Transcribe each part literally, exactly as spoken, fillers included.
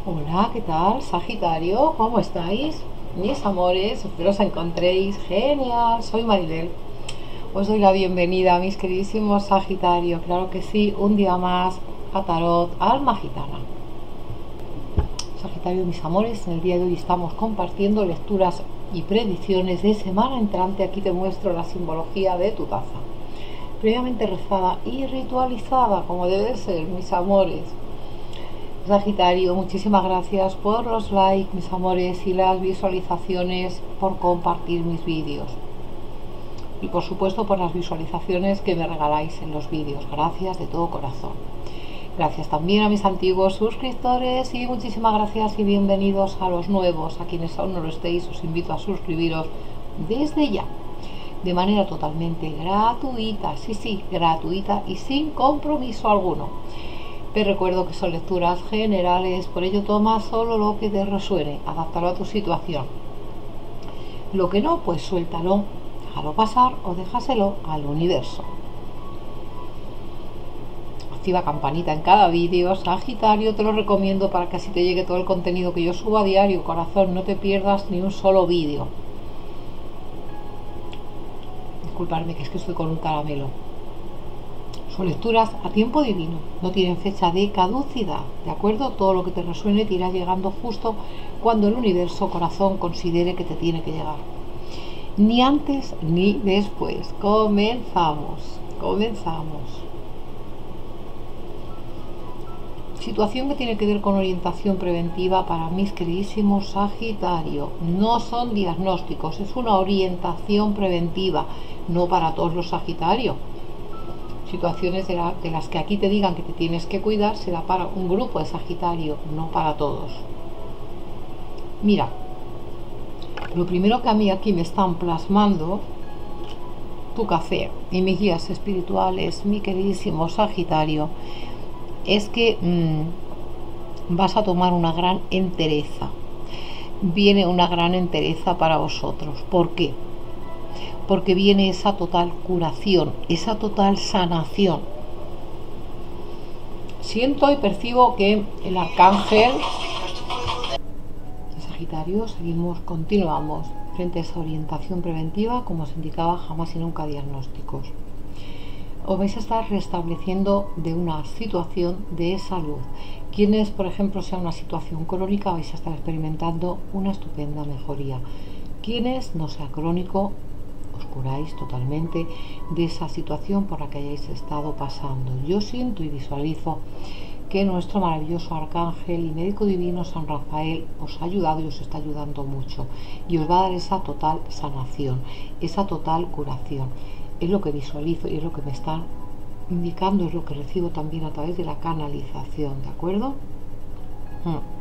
Hola, ¿qué tal, Sagitario? ¿Cómo estáis? Mis amores, espero os encontréis genial. Soy Maribel. Os doy la bienvenida, mis queridísimos Sagitario. Claro que sí, un día más a Tarot Alma Gitana. Sagitario, mis amores, en el día de hoy estamos compartiendo lecturas y predicciones de semana entrante. Aquí te muestro la simbología de tu taza, previamente rezada y ritualizada, como debe ser, mis amores. Sagitario, muchísimas gracias por los likes, mis amores, y las visualizaciones, por compartir mis vídeos. Y por supuesto por las visualizaciones que me regaláis en los vídeos. Gracias de todo corazón. Gracias también a mis antiguos suscriptores y muchísimas gracias y bienvenidos a los nuevos. A quienes aún no lo estéis, os invito a suscribiros desde ya, de manera totalmente gratuita. Sí, sí, gratuita y sin compromiso alguno. Te recuerdo que son lecturas generales, por ello toma solo lo que te resuene, adáptalo a tu situación. Lo que no, pues suéltalo, déjalo pasar o déjaselo al universo. Activa campanita en cada vídeo, Sagitario, te lo recomiendo para que así te llegue todo el contenido que yo subo a diario, corazón, no te pierdas ni un solo vídeo. Disculpadme que es que estoy con un caramelo. Son lecturas a tiempo divino, no tienen fecha de caducidad, ¿de acuerdo? Todo lo que te resuene te irá llegando justo cuando el universo, corazón, considere que te tiene que llegar. Ni antes ni después. Comenzamos, comenzamos. Situación que tiene que ver con orientación preventiva para mis queridísimos Sagitario. No son diagnósticos, es una orientación preventiva, no para todos los Sagitarios. Situaciones de, la, de las que aquí te digan que te tienes que cuidar será para un grupo de Sagitario, no para todos. Mira, lo primero que a mí aquí me están plasmando tu café y mis guías espirituales, mi queridísimo Sagitario, es que mmm, vas a tomar una gran entereza. Viene una gran entereza para vosotros. ¿Por qué? Porque viene esa total curación, esa total sanación. Siento y percibo que el arcángel Sagitario, seguimos, continuamos frente a esa orientación preventiva, como os indicaba, jamás y nunca diagnósticos. Os vais a estar restableciendo de una situación de salud. Quienes, por ejemplo, sea una situación crónica, vais a estar experimentando una estupenda mejoría. Quienes no sea crónico, os curáis totalmente de esa situación por la que hayáis estado pasando. Yo siento y visualizo que nuestro maravilloso arcángel y médico divino San Rafael os ha ayudado y os está ayudando mucho y os va a dar esa total sanación, esa total curación. Es lo que visualizo y es lo que me están indicando, es lo que recibo también a través de la canalización, ¿de acuerdo? Hmm.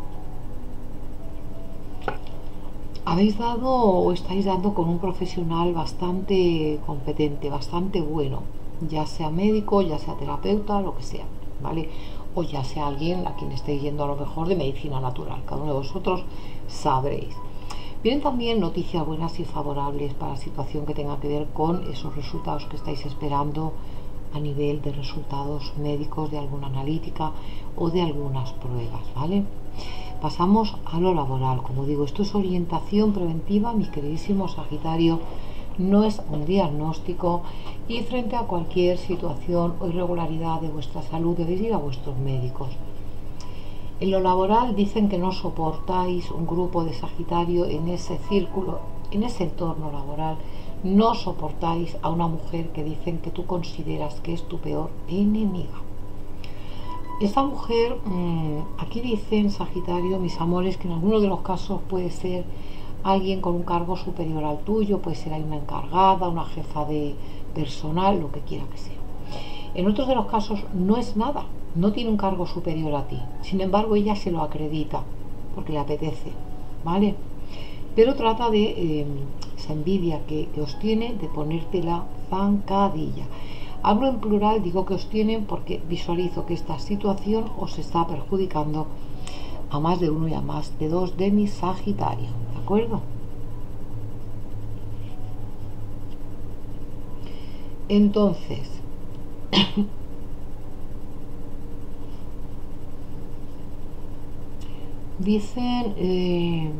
Habéis dado o estáis dando con un profesional bastante competente, bastante bueno, ya sea médico, ya sea terapeuta, lo que sea, ¿vale? O ya sea alguien a quien estéis yendo a lo mejor de medicina natural, cada uno de vosotros sabréis. Vienen también noticias buenas y favorables para la situación que tenga que ver con esos resultados que estáis esperando a nivel de resultados médicos, de alguna analítica o de algunas pruebas, ¿vale? Pasamos a lo laboral. Como digo, esto es orientación preventiva, mi queridísimo Sagitario, no es un diagnóstico y frente a cualquier situación o irregularidad de vuestra salud debéis ir a vuestros médicos. En lo laboral dicen que no soportáis un grupo de Sagitario en ese círculo, en ese entorno laboral, no soportáis a una mujer que dicen que tú consideras que es tu peor enemiga. Esta mujer, mmm, aquí dicen Sagitario, mis amores, que en algunos de los casos puede ser alguien con un cargo superior al tuyo, puede ser una encargada, una jefa de personal, lo que quiera que sea. En otros de los casos no es nada, no tiene un cargo superior a ti, sin embargo ella se lo acredita porque le apetece, ¿vale? Pero trata de eh, esa envidia que, que os tiene de ponerte la zancadilla. Hablo en plural, digo que os tienen porque visualizo que esta situación os está perjudicando a más de uno y a más de dos de mis Sagitario, ¿de acuerdo? Entonces, Dicen, eh,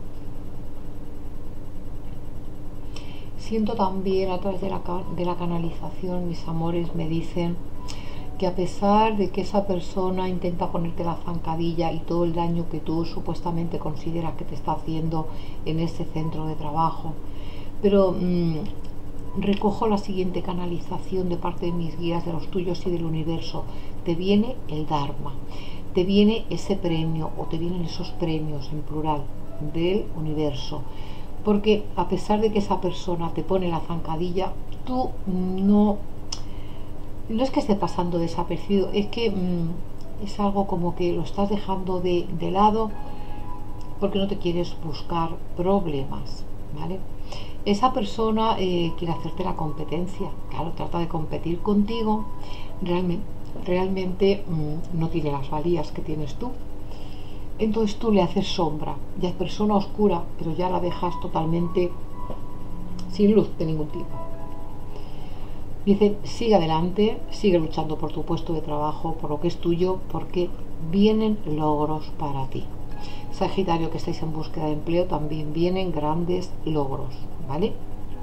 siento también a través de la, de la canalización, mis amores me dicen que a pesar de que esa persona intenta ponerte la zancadilla y todo el daño que tú supuestamente consideras que te está haciendo en ese centro de trabajo, pero mmm, recojo la siguiente canalización de parte de mis guías, de los tuyos y del universo. Te viene el Dharma, te viene ese premio o te vienen esos premios en plural del universo, porque a pesar de que esa persona te pone la zancadilla, tú no no es que esté pasando desapercibido, es que mmm, es algo como que lo estás dejando de, de lado porque no te quieres buscar problemas, ¿vale? Esa persona eh, quiere hacerte la competencia, claro, trata de competir contigo, realmente, realmente mmm, no tiene las valías que tienes tú, entonces tú le haces sombra, ya es persona oscura, pero ya la dejas totalmente sin luz de ningún tipo. Dice, sigue adelante, sigue luchando por tu puesto de trabajo, por lo que es tuyo, porque vienen logros para ti. Sagitario, que estáis en búsqueda de empleo, también vienen grandes logros, ¿vale?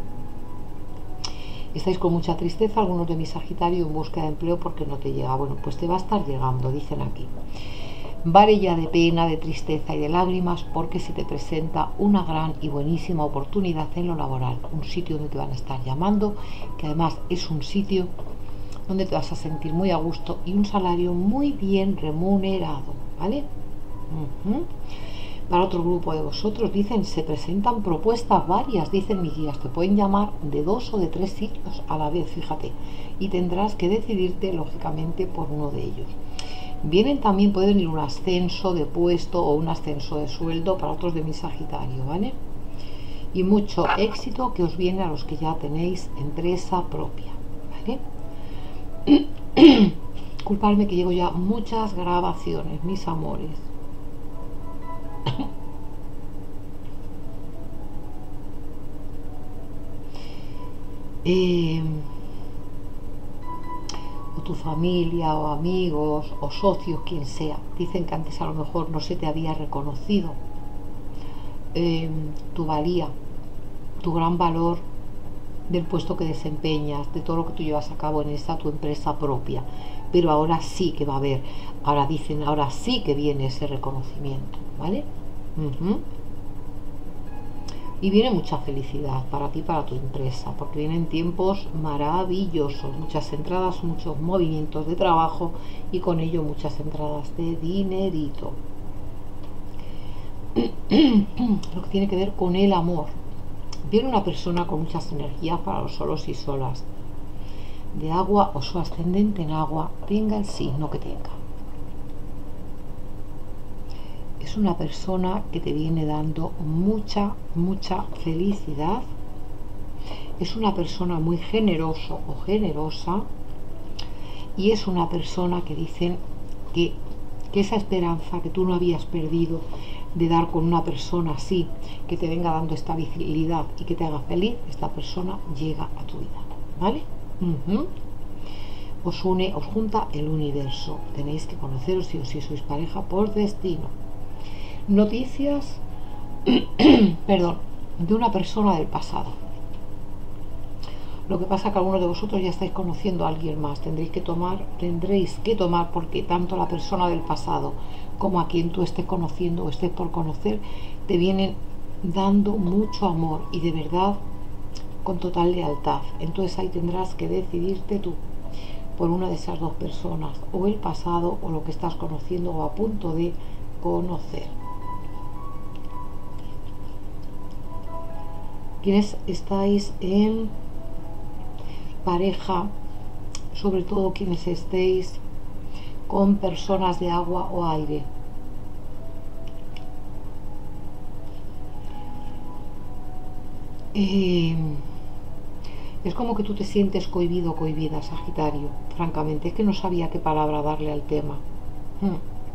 Estáis con mucha tristeza, algunos de mis Sagitario en búsqueda de empleo porque no te llega. Bueno, pues te va a estar llegando, dicen aquí. Vale ya de pena, de tristeza y de lágrimas, porque se te presenta una gran y buenísima oportunidad en lo laboral, un sitio donde te van a estar llamando, que además es un sitio donde te vas a sentir muy a gusto y un salario muy bien remunerado, ¿vale? Uh-huh. Para otro grupo de vosotros, dicen, se presentan propuestas varias, dicen mis guías, te pueden llamar de dos o de tres sitios a la vez, fíjate, y tendrás que decidirte lógicamente por uno de ellos. Vienen también, puede venir un ascenso de puesto o un ascenso de sueldo para otros de mi Sagitario, ¿vale? Y mucho éxito que os viene a los que ya tenéis empresa propia, ¿vale? Culparme que llevo ya muchas grabaciones, mis amores. eh, o tu familia o amigos o socios, quien sea, dicen que antes a lo mejor no se te había reconocido eh, tu valía, tu gran valor del puesto que desempeñas, de todo lo que tú llevas a cabo en esa tu empresa propia, pero ahora sí que va a haber, ahora dicen, ahora sí que viene ese reconocimiento, ¿vale? Uh-huh. Y viene mucha felicidad para ti, para tu empresa, porque vienen tiempos maravillosos, muchas entradas, muchos movimientos de trabajo y con ello muchas entradas de dinerito. Lo que tiene que ver con el amor. Viene una persona con muchas energías para los solos y solas, de agua o su ascendente en agua, tenga el signo que tenga. Es una persona que te viene dando mucha, mucha felicidad. Es una persona muy generoso o generosa. Y es una persona que dicen que, que esa esperanza que tú no habías perdido de dar con una persona así, que te venga dando estabilidad y que te haga feliz, esta persona llega a tu vida, ¿vale? Uh-huh. Os une, os junta el universo. Tenéis que conoceros si, si sois pareja por destino. Noticias perdón, de una persona del pasado. Lo que pasa es que algunos de vosotros ya estáis conociendo a alguien más. Tendréis que tomar, tendréis que tomar, porque tanto la persona del pasado como a quien tú estés conociendo o estés por conocer, te vienen dando mucho amor y de verdad con total lealtad. Entonces ahí tendrás que decidirte tú por una de esas dos personas, o el pasado o lo que estás conociendo o a punto de conocer. Quienes estáis en pareja, sobre todo quienes estéis con personas de agua o aire, eh, es como que tú te sientes cohibido o cohibida, Sagitario. Francamente, es que no sabía qué palabra darle al tema. hmm.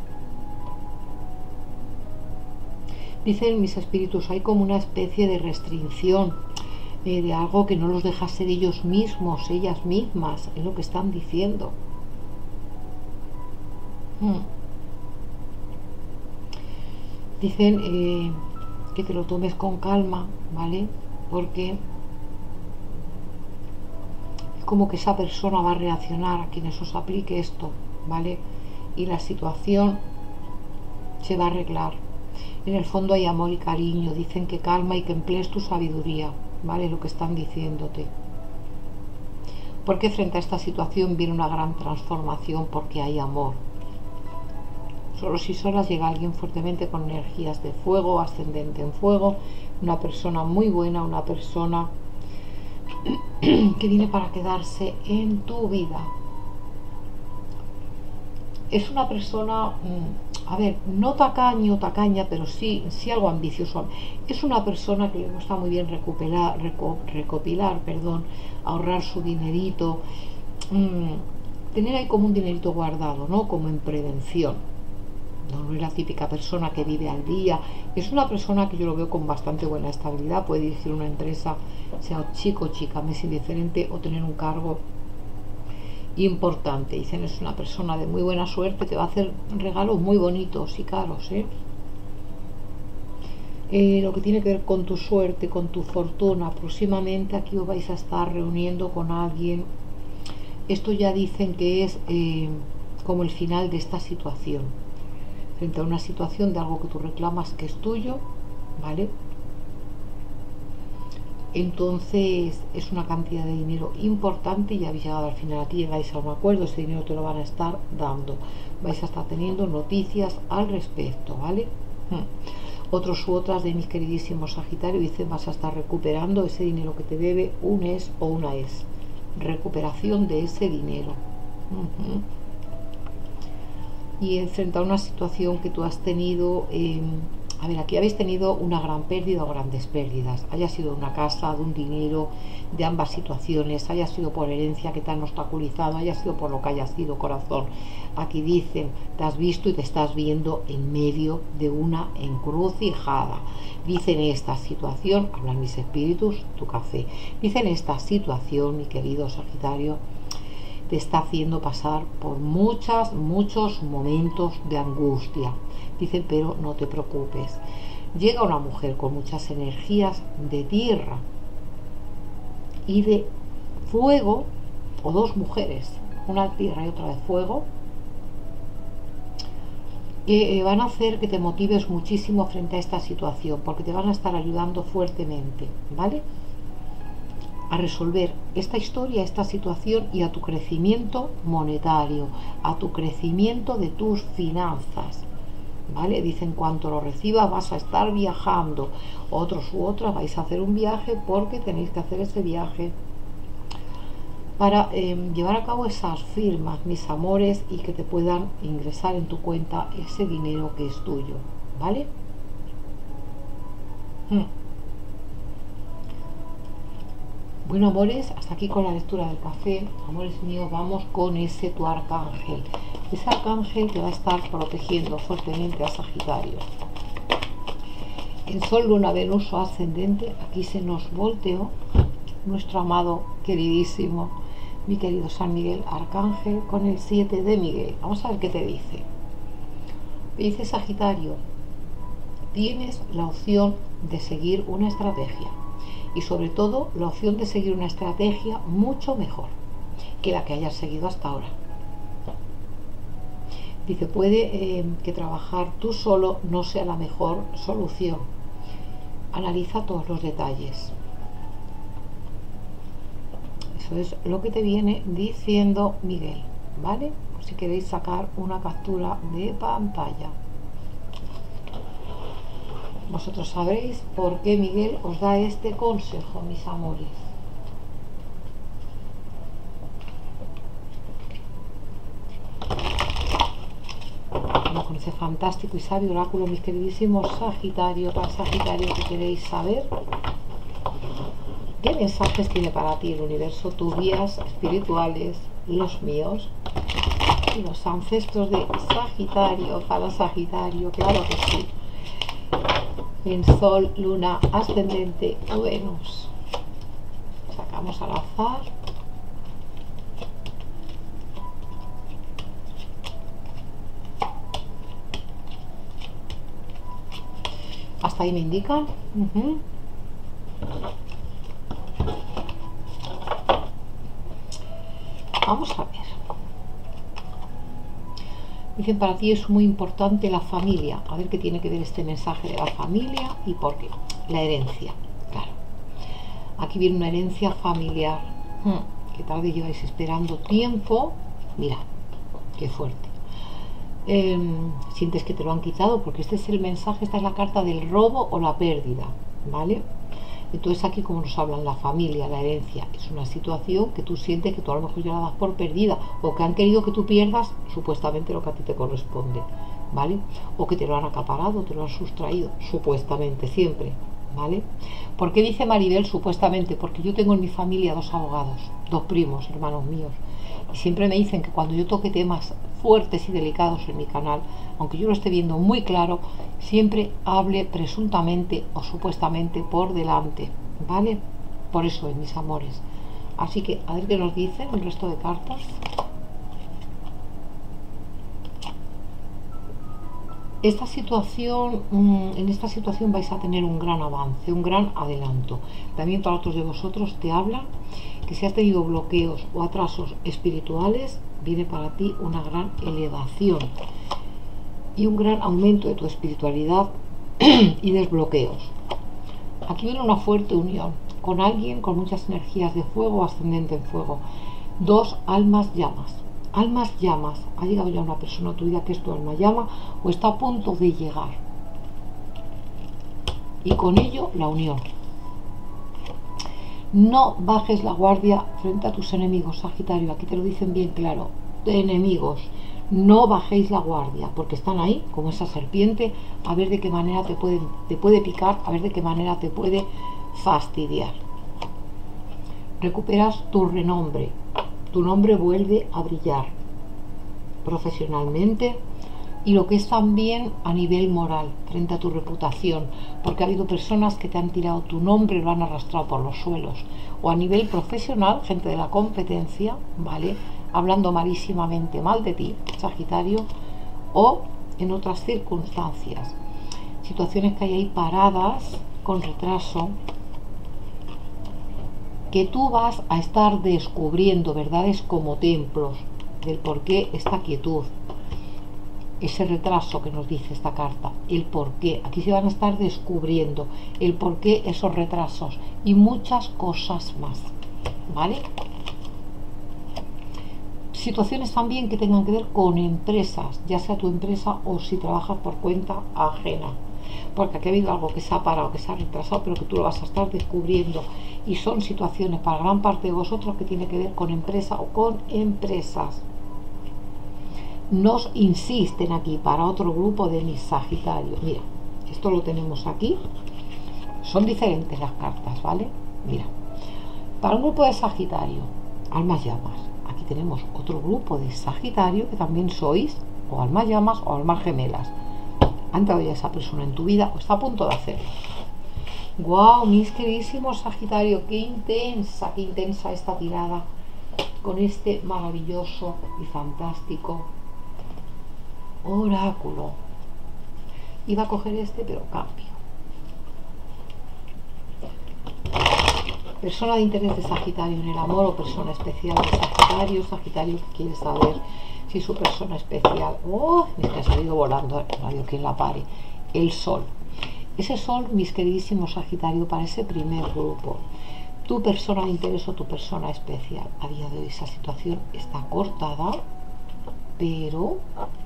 Dicen mis espíritus, hay como una especie de restricción, eh, de algo que no los deja ser ellos mismos, ellas mismas, es lo que están diciendo. Hmm. Dicen eh, que te lo tomes con calma, ¿vale? Porque es como que esa persona va a reaccionar a quienes os aplique esto, ¿vale? Y la situación se va a arreglar. En el fondo hay amor y cariño. Dicen que calma y que emplees tu sabiduría, ¿vale? Lo que están diciéndote. Porque frente a esta situación viene una gran transformación, porque hay amor. Solo si solas llega alguien fuertemente con energías de fuego, ascendente en fuego, una persona muy buena, una persona que viene para quedarse en tu vida. Es una persona, a ver, no tacaño, tacaña, pero sí, sí algo ambicioso. Es una persona que le gusta muy bien recuperar, reco, recopilar, perdón, ahorrar su dinerito, mmm, tener ahí como un dinerito guardado, ¿no? Como en prevención. No, no es la típica persona que vive al día. Es una persona que yo lo veo con bastante buena estabilidad. Puede dirigir una empresa, sea chico o chica, me es indiferente, o tener un cargo importante. Dicen, es una persona de muy buena suerte, te va a hacer regalos muy bonitos y caros, ¿eh? Eh, lo que tiene que ver con tu suerte, con tu fortuna, próximamente aquí os vais a estar reuniendo con alguien. Esto ya dicen que es eh, como el final de esta situación, frente a una situación de algo que tú reclamas que es tuyo, ¿vale? Entonces es una cantidad de dinero importante y habéis llegado al final, aquí llegáis a un acuerdo, ese dinero te lo van a estar dando, vais a estar teniendo noticias al respecto, ¿vale? Hmm. Otros u otras de mis queridísimos Sagitario dicen, vas a estar recuperando ese dinero que te debe un es o una es, recuperación de ese dinero. Uh-huh. Y enfrentar una situación que tú has tenido, eh, a ver, aquí habéis tenido una gran pérdida o grandes pérdidas, haya sido de una casa, de un dinero, de ambas situaciones, haya sido por herencia que te han obstaculizado, haya sido por lo que haya sido, corazón. Aquí dicen, te has visto y te estás viendo en medio de una encrucijada. Dicen, esta situación, hablan mis espíritus, tu café, dicen, esta situación, mi querido Sagitario, te está haciendo pasar por muchas, muchos momentos de angustia. Dicen, pero no te preocupes. Llega una mujer con muchas energías de tierra y de fuego, o dos mujeres, una de tierra y otra de fuego, que van a hacer que te motives muchísimo frente a esta situación, porque te van a estar ayudando fuertemente, ¿vale? A resolver esta historia, esta situación y a tu crecimiento monetario, a tu crecimiento de tus finanzas, ¿vale? Dicen, cuanto lo recibas vas a estar viajando, otros u otras vais a hacer un viaje porque tenéis que hacer ese viaje para eh, llevar a cabo esas firmas, mis amores, y que te puedan ingresar en tu cuenta ese dinero que es tuyo, ¿vale? Hmm. Bueno, amores, hasta aquí con la lectura del café. Amores míos, vamos con ese tu arcángel. Ese arcángel que va a estar protegiendo fuertemente a Sagitario. En Sol, Luna, Venus o ascendente, aquí se nos volteó nuestro amado, queridísimo, mi querido San Miguel Arcángel, con el siete de Miguel. Vamos a ver qué te dice. Te dice, Sagitario, tienes la opción de seguir una estrategia. Y sobre todo la opción de seguir una estrategia mucho mejor que la que hayas seguido hasta ahora. Dice, puede eh, que trabajar tú solo no sea la mejor solución. Analiza todos los detalles. Eso es lo que te viene diciendo Miguel, ¿vale? Por si queréis sacar una captura de pantalla. Vosotros sabréis por qué Miguel os da este consejo, mis amores. Vamos con ese fantástico y sabio oráculo, mis queridísimos Sagitario. Para Sagitario, que queréis saber qué mensajes tiene para ti el universo, tus guías espirituales, los míos y los ancestros de Sagitario. Para Sagitario, claro que sí. En Sol, Luna, ascendente o Venus. Sacamos al azar. Hasta ahí me indican. Uh-huh. Vamos a ver. Dicen, para ti es muy importante la familia. A ver qué tiene que ver este mensaje de la familia y por qué. La herencia, claro. Aquí viene una herencia familiar. Hmm. Que tal vez lleváis esperando tiempo. Mira, qué fuerte. Eh, sientes que te lo han quitado, porque este es el mensaje, esta es la carta del robo o la pérdida, ¿vale? Entonces aquí, como nos hablan, la familia, la herencia, es una situación que tú sientes que tú a lo mejor ya la das por perdida, o que han querido que tú pierdas supuestamente lo que a ti te corresponde, ¿vale? O que te lo han acaparado, te lo han sustraído, supuestamente, siempre, ¿vale? ¿Por qué dice Maribel supuestamente? Porque yo tengo en mi familia dos abogados, dos primos, hermanos míos, y siempre me dicen que cuando yo toque temas fuertes y delicados en mi canal, aunque yo lo esté viendo muy claro, siempre hable presuntamente o supuestamente por delante, ¿vale? Por eso, en mis amores. Así que a ver qué nos dicen el resto de cartas. Esta situación, en esta situación vais a tener un gran avance, un gran adelanto. También para otros de vosotros te hablan que si has tenido bloqueos o atrasos espirituales, viene para ti una gran elevación y un gran aumento de tu espiritualidad y desbloqueos. Aquí viene una fuerte unión con alguien con muchas energías de fuego o ascendente en fuego. Dos almas llamas. Almas llamas. Ha llegado ya una persona a tu vida que es tu alma llama o está a punto de llegar. Y con ello la unión. No bajes la guardia frente a tus enemigos, Sagitario. Aquí te lo dicen bien claro. De enemigos. No bajéis la guardia, porque están ahí, como esa serpiente, a ver de qué manera te, pueden, te puede picar, a ver de qué manera te puede fastidiar. Recuperas tu renombre. Tu nombre vuelve a brillar profesionalmente y lo que es también a nivel moral, frente a tu reputación, porque ha habido personas que te han tirado tu nombre y lo han arrastrado por los suelos, o a nivel profesional, gente de la competencia, ¿vale? Hablando malísimamente mal de ti, Sagitario, o en otras circunstancias, situaciones que hay ahí paradas con retraso, que tú vas a estar descubriendo verdades como templos del por qué esta quietud, ese retraso que nos dice esta carta, el por qué, aquí se van a estar descubriendo el por qué esos retrasos y muchas cosas más, ¿vale? Situaciones también que tengan que ver con empresas, ya sea tu empresa o si trabajas por cuenta ajena, porque aquí ha habido algo que se ha parado, que se ha retrasado, pero que tú lo vas a estar descubriendo, y son situaciones para gran parte de vosotros que tiene que ver con empresa o con empresas. Nos insisten aquí para otro grupo de mis Sagitarios. Mira, esto lo tenemos aquí, son diferentes las cartas, ¿vale? Mira, para un grupo de Sagitario, almas llamas, aquí tenemos otro grupo de Sagitario que también sois o almas llamas o almas gemelas. Ha entrado ya esa persona en tu vida o está a punto de hacerlo. Wow, mis queridísimos Sagitario, qué intensa, qué intensa esta tirada con este maravilloso y fantástico oráculo. Iba a coger este, pero cambio. Persona de interés de Sagitario en el amor o persona especial de Sagitario. Sagitario que quiere saber si su persona especial, oh, me ha salido volando, no hay quien la pare, el sol. Ese sol, mis queridísimos Sagitario, para ese primer grupo, tu persona de interés o tu persona especial. A día de hoy esa situación está cortada, pero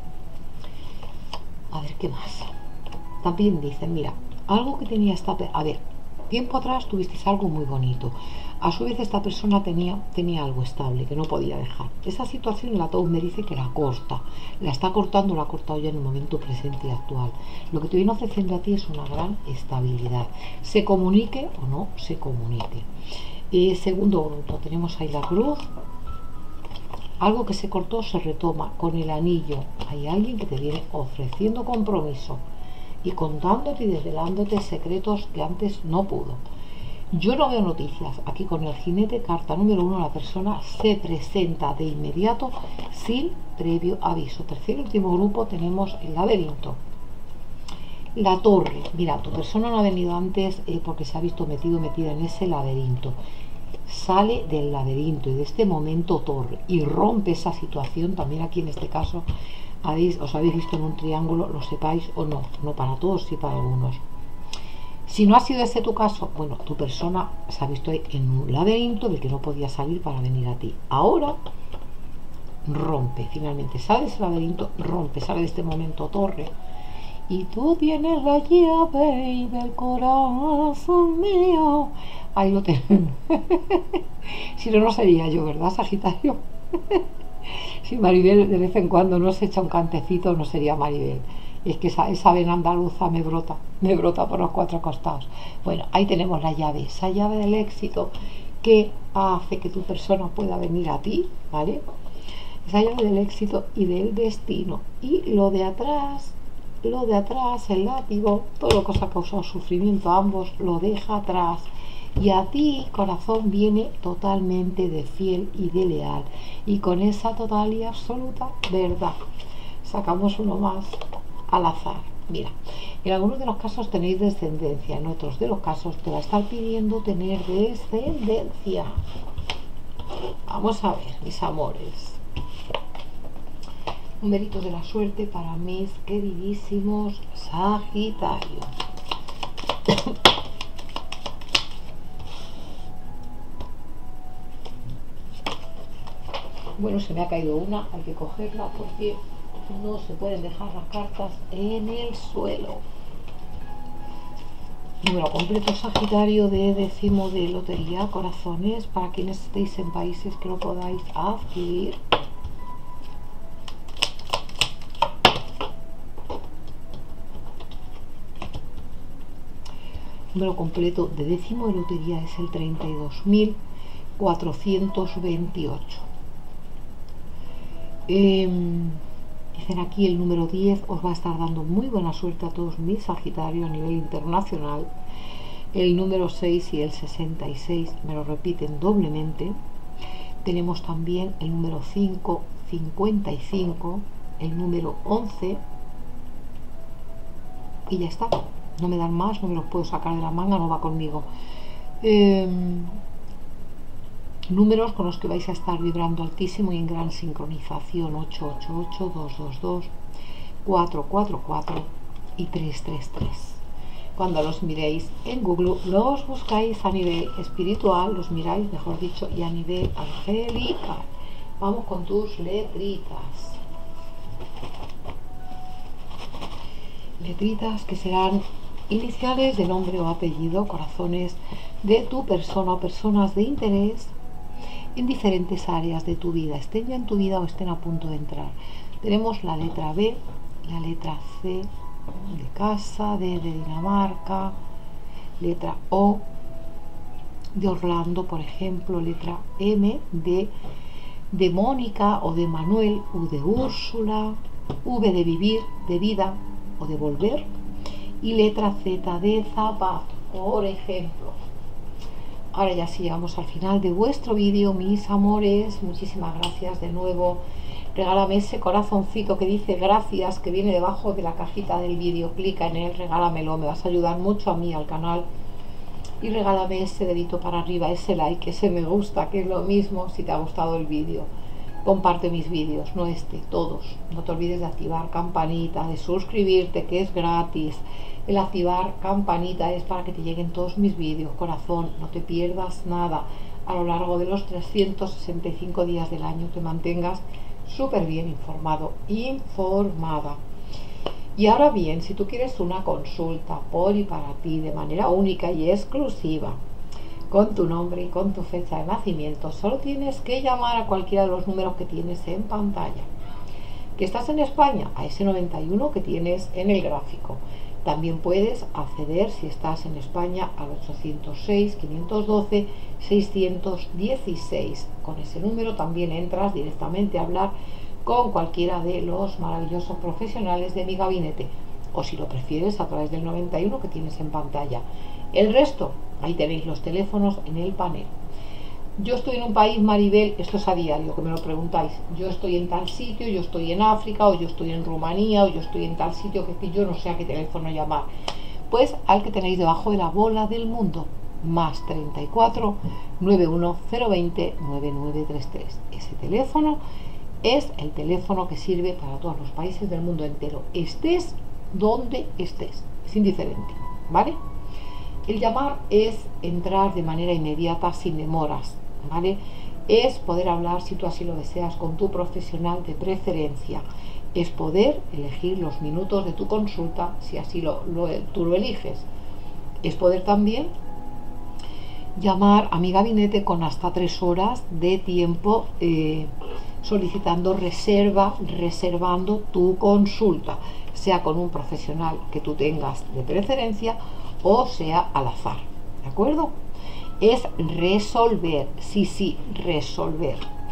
a ver qué más. También dicen, mira, algo que tenía esta, a ver, tiempo atrás tuvisteis algo muy bonito, a su vez esta persona tenía, tenía algo estable que no podía dejar. Esa situación la Tauro me dice que la corta, la está cortando, la ha cortado ya en el momento presente y actual. Lo que te viene ofreciendo a ti es una gran estabilidad, se comunique o no se comunique. Eh, segundo grupo, tenemos ahí la cruz. Algo que se cortó se retoma con el anillo. Hay alguien que te viene ofreciendo compromiso y contándote y desvelándote secretos que antes no pudo. Yo no veo noticias. Aquí con el jinete, carta número uno, la persona se presenta de inmediato sin previo aviso. Tercer y último grupo tenemos el laberinto. La torre, mira, tu persona no ha venido antes eh, porque se ha visto metido, metida en ese laberinto. Sale del laberinto y de este momento torre y rompe esa situación. También aquí en este caso habéis, os habéis visto en un triángulo, lo sepáis o no, no para todos, sí para algunos. Si no ha sido ese tu caso, bueno, tu persona se ha visto en un laberinto del que no podía salir para venir a ti. Ahora rompe, finalmente sale de ese laberinto, rompe, sale de este momento torre. Y tú tienes la llave del corazón mío. Ahí lo tengo. Si no, no sería yo, ¿verdad, Sagitario? Si Maribel de vez en cuando no se echa un cantecito, no sería Maribel. Es que esa, esa vena andaluza me brota, me brota por los cuatro costados. Bueno, ahí tenemos la llave, esa llave del éxito que hace que tu persona pueda venir a ti, ¿vale? Esa llave del éxito y del destino. Y lo de atrás, lo de atrás, el látigo, todo lo que os ha causado sufrimiento a ambos, lo deja atrás. Y a ti, corazón, viene totalmente de fiel y de leal. Y con esa total y absoluta verdad. Sacamos uno más al azar. Mira, en algunos de los casos tenéis descendencia, en otros de los casos te va a estar pidiendo tener descendencia. Vamos a ver, mis amores. Numeritos de la suerte para mis queridísimos Sagitarios. Bueno, se me ha caído una, hay que cogerla porque no se pueden dejar las cartas en el suelo. Número completo Sagitario de décimo de lotería, corazones, para quienes estéis en países que lo podáis adquirir. Número completo de décimo de lotería es el treinta y dos mil cuatrocientos veintiocho. Eh, dicen aquí el número diez os va a estar dando muy buena suerte a todos mis Sagitarios a nivel internacional. El número seis y el sesenta y seis me lo repiten doblemente. Tenemos también el número cinco, cincuenta y cinco, el número once y ya está. No me dan más, no me los puedo sacar de la manga, no va conmigo. Eh, números con los que vais a estar vibrando altísimo y en gran sincronización: ocho ocho ocho, dos dos dos, cuatro cuatro cuatro y tres tres tres. Cuando los miréis en Google, los buscáis a nivel espiritual, los miráis, mejor dicho, y a nivel angelical. Vamos con tus letritas. Letritas que serán iniciales de nombre o apellido, corazones, de tu persona o personas de interés en diferentes áreas de tu vida, estén ya en tu vida o estén a punto de entrar. Tenemos la letra B, la letra C de casa, D de Dinamarca, letra O de Orlando, por ejemplo, letra M de, de Mónica o de Manuel, U de Úrsula, V de vivir, de vida o de volver, y letra Z de zapato, por ejemplo. Ahora ya sí llegamos al final de vuestro vídeo, mis amores. Muchísimas gracias de nuevo. Regálame ese corazoncito que dice gracias, que viene debajo de la cajita del vídeo. Clica en él, regálamelo, me vas a ayudar mucho a mí, al canal. Y regálame ese dedito para arriba, ese like, ese me gusta, que es lo mismo si te ha gustado el vídeo. Comparte mis vídeos, no este, todos. No te olvides de activar campanita, de suscribirte, que es gratis. El activar campanita es para que te lleguen todos mis vídeos, corazón, no te pierdas nada. A lo largo de los trescientos sesenta y cinco días del año te mantengas súper bien informado, informada. Y ahora bien, si tú quieres una consulta por y para ti de manera única y exclusiva, con tu nombre y con tu fecha de nacimiento, solo tienes que llamar a cualquiera de los números que tienes en pantalla. ¿Que estás en España? A ese noventa y uno que tienes en el gráfico. También puedes acceder, si estás en España, al ochocientos seis, quinientos doce, seiscientos dieciséis. Con ese número también entras directamente a hablar con cualquiera de los maravillosos profesionales de mi gabinete, o si lo prefieres, a través del noventa y uno que tienes en pantalla. El resto, ahí tenéis los teléfonos en el panel. yo estoy en un país, Maribel, esto es a diario, que me lo preguntáis, yo estoy en tal sitio, yo estoy en África, o yo estoy en Rumanía, o yo estoy en tal sitio, que, que yo no sé a qué teléfono llamar. Pues al que tenéis debajo de la bola del mundo, más treinta y cuatro, noventa y uno, cero veinte, noventa y nueve treinta y tres. Ese teléfono es el teléfono que sirve para todos los países del mundo entero, estés donde estés, es indiferente, ¿vale? El llamar es entrar de manera inmediata, sin demoras, ¿vale? Es poder hablar, si tú así lo deseas, con tu profesional de preferencia. Es poder elegir los minutos de tu consulta, si así lo, lo, tú lo eliges. Es poder también llamar a mi gabinete con hasta tres horas de tiempo, eh, solicitando reserva, reservando tu consulta, sea con un profesional que tú tengas de preferencia o sea al azar, ¿de acuerdo? Es resolver, sí, sí, resolver.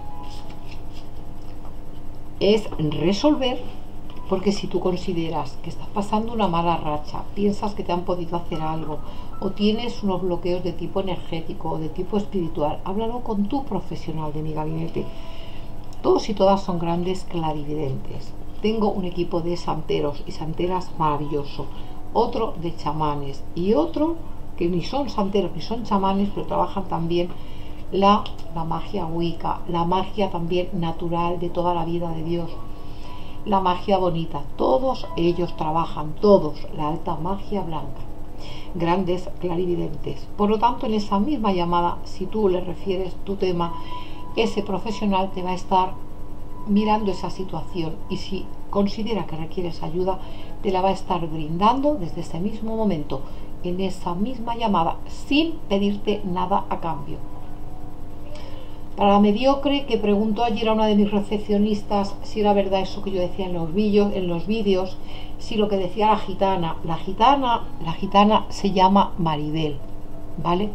Es resolver porque si tú consideras que estás pasando una mala racha, piensas que te han podido hacer algo o tienes unos bloqueos de tipo energético o de tipo espiritual, háblalo con tu profesional de mi gabinete. Todos y todas son grandes clarividentes. Tengo un equipo de santeros y santeras maravilloso, otro de chamanes y otro que ni son santeros ni son chamanes, pero trabajan también la, la magia wicca, la magia también natural de toda la vida de Dios, la magia bonita. Todos ellos trabajan, todos, la alta magia blanca, grandes clarividentes. Por lo tanto, en esa misma llamada, si tú le refieres tu tema, ese profesional te va a estar mirando esa situación y si considera que requieres ayuda, te la va a estar brindando desde ese mismo momento, en esa misma llamada, sin pedirte nada a cambio. Para la mediocre que preguntó ayer a una de mis recepcionistas si era verdad eso que yo decía en los vídeos, en los vídeos, si lo que decía la gitana, la gitana, la gitana se llama Maribel, ¿vale?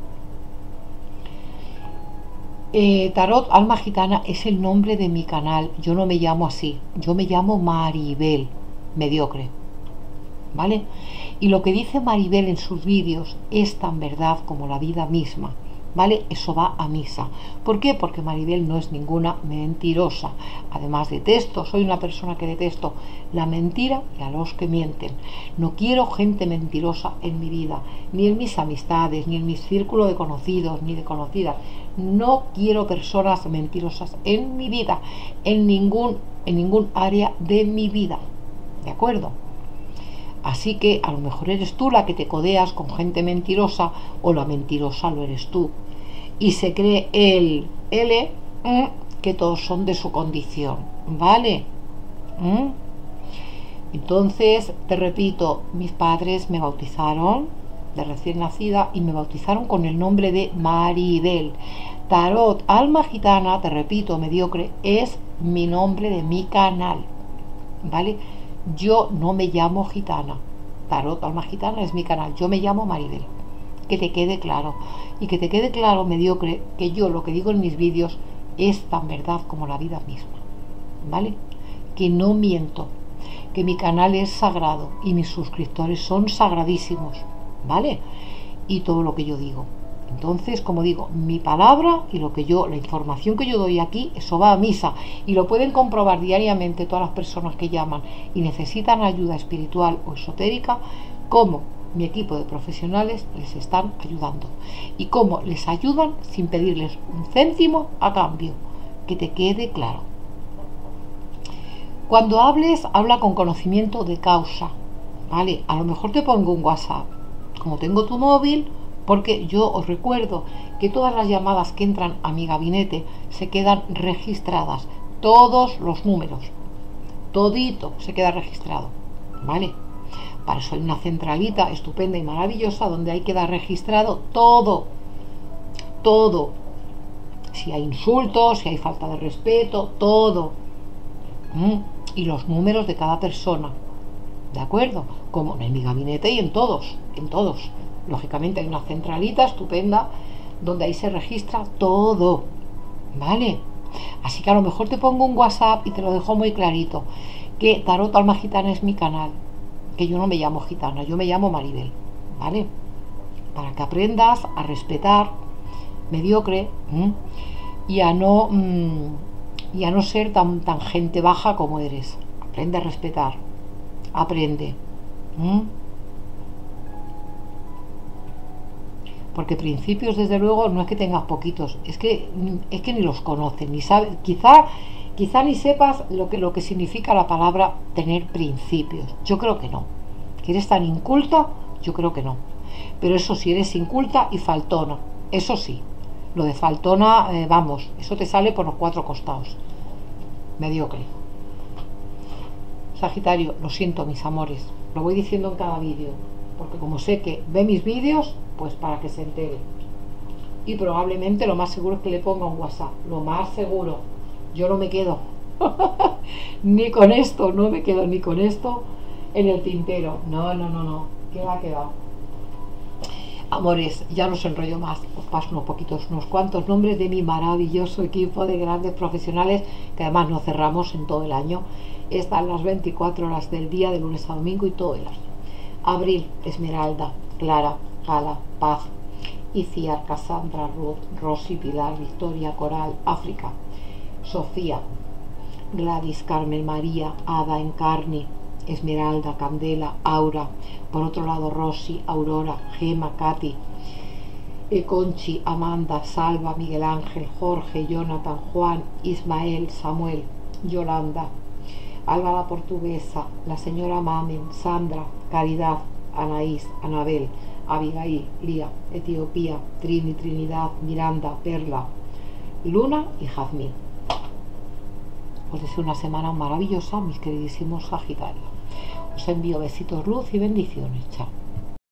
Eh, Tarot Alma Gitana es el nombre de mi canal. Yo no me llamo así, yo me llamo Maribel, mediocre, ¿vale? Y lo que dice Maribel en sus vídeos es tan verdad como la vida misma, ¿vale? Eso va a misa. ¿Por qué? Porque Maribel no es ninguna mentirosa. Además detesto, soy una persona que detesto la mentira y a los que mienten. No quiero gente mentirosa en mi vida, ni en mis amistades, ni en mi círculo de conocidos, ni de conocidas. No quiero personas mentirosas en mi vida, en ningún, en ningún área de mi vida, ¿de acuerdo? Así que a lo mejor eres tú la que te codeas con gente mentirosa o la mentirosa lo eres tú. Y se cree el L que todos son de su condición, ¿vale? ¿Mm? Entonces, te repito, mis padres me bautizaron de recién nacida y me bautizaron con el nombre de Maribel. Tarot Alma Gitana, te repito, mediocre, es mi nombre de mi canal, ¿vale? Yo no me llamo Gitana. Tarot Alma Gitana es mi canal, yo me llamo Maribel. Que te quede claro. Y que te quede claro, mediocre, que yo lo que digo en mis vídeos es tan verdad como la vida misma, ¿vale? Que no miento, que mi canal es sagrado y mis suscriptores son sagradísimos, ¿vale? Y todo lo que yo digo. Entonces, como digo, mi palabra y lo que yo, la información que yo doy aquí, eso va a misa y lo pueden comprobar diariamente todas las personas que llaman y necesitan ayuda espiritual o esotérica, como mi equipo de profesionales les están ayudando y cómo les ayudan sin pedirles un céntimo a cambio, que te quede claro. Cuando hables, habla con conocimiento de causa, ¿vale? A lo mejor te pongo un WhatsApp, como tengo tu móvil, porque yo os recuerdo que todas las llamadas que entran a mi gabinete se quedan registradas, todos los números, todito se queda registrado, ¿vale? Para eso hay una centralita estupenda y maravillosa donde hay que dar registrado todo, todo. Si hay insultos, si hay falta de respeto, todo. ¿Mm? Y los números de cada persona, ¿de acuerdo? Como en mi gabinete y en todos, en todos. Lógicamente hay una centralita estupenda donde ahí se registra todo, ¿vale? Así que a lo mejor te pongo un WhatsApp y te lo dejo muy clarito, que Tarot Alma Gitana es mi canal, que yo no me llamo Gitana, yo me llamo Maribel, ¿vale? Para que aprendas a respetar mediocre, ¿m? y a no mmm, y a no ser tan, tan gente baja como eres. Aprende a respetar, aprende. ¿m? Porque principios, desde luego, no es que tengas poquitos, es que es que ni los conoces, ni sabes, quizá quizá ni sepas lo que lo que significa la palabra tener principios. Yo creo que no. ¿Que eres tan inculta? Yo creo que no. Pero eso sí, eres inculta y faltona, eso sí. Lo de faltona, eh, vamos, eso te sale por los cuatro costados. Mediocre. Sagitario, lo siento, mis amores, lo voy diciendo en cada vídeo, porque como sé que ve mis vídeos, pues para que se entere. Y probablemente lo más seguro es que le ponga un WhatsApp, lo más seguro. Yo no me quedo ni con esto, no me quedo ni con esto en el tintero. No, no, no, no, ¿qué va a quedar? Amores, ya no os enrollo más, os paso unos poquitos, unos cuantos nombres de mi maravilloso equipo de grandes profesionales, que además no cerramos en todo el año. Están las veinticuatro horas del día, de lunes a domingo y todo el año. Abril, Esmeralda, Clara, Gala, Paz, Iciar, Cassandra, Ruth, Rosy, Pilar, Victoria, Coral, África, Sofía, Gladys, Carmen, María, Ada, Encarni, Esmeralda, Candela, Aura, por otro lado Rosy, Aurora, Gema, Katy, eh, Conchi, Amanda, Salva, Miguel Ángel, Jorge, Jonathan, Juan, Ismael, Samuel, Yolanda, Alba la portuguesa, la señora Mamen, Sandra, Caridad, Anaís, Anabel, Abigail, Lía, Etiopía, Trini, Trinidad, Miranda, Perla, Luna y Jazmín. Os deseo una semana maravillosa, mis queridísimos Sagitarios. Os envío besitos, luz y bendiciones. Chao.